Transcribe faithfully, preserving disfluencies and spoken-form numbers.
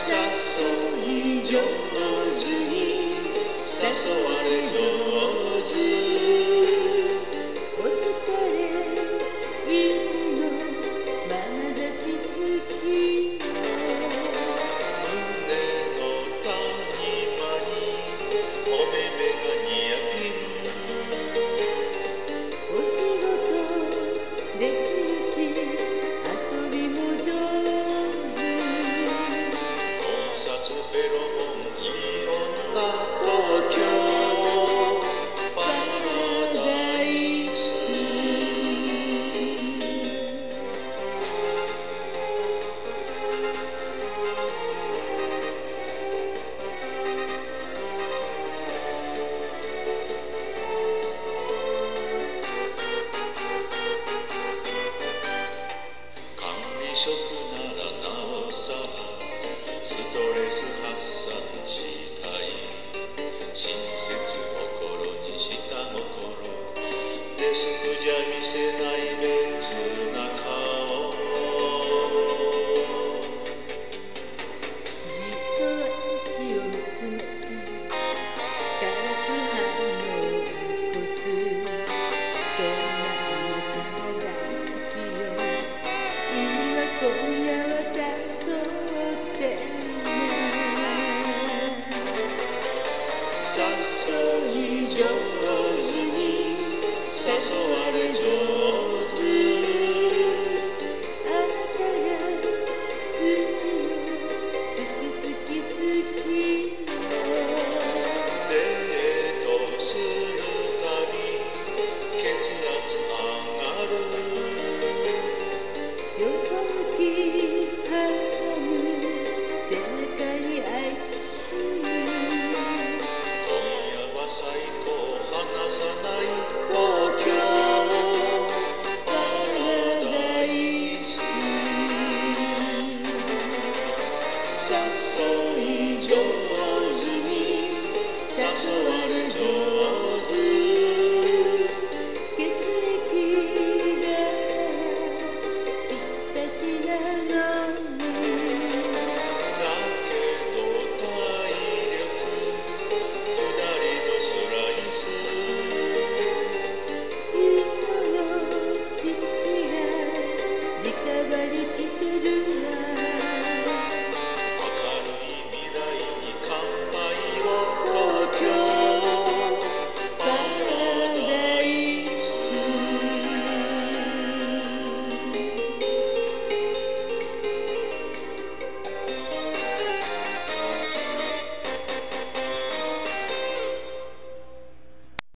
誘い上手に誘われ上手お疲れいいの眼差し好き胸の谷間にお目目がニヤピンお仕事できるし遊びも上手考察ベロモンいい女東京パラダイス管理職ならなおさらストレス発散したい親切心に下心デスクじゃ見せない別な顔じっと足を見つめて化学反応を起こすそんなあなたが好きよいいわ今夜は誘ってね誘い上手に誘われ上手あなたが好きよ好き好き好きデートするたび血圧上がる横向き挟む背中に愛し今夜は最高離さない東京パラダイス誘い上手に誘われ上手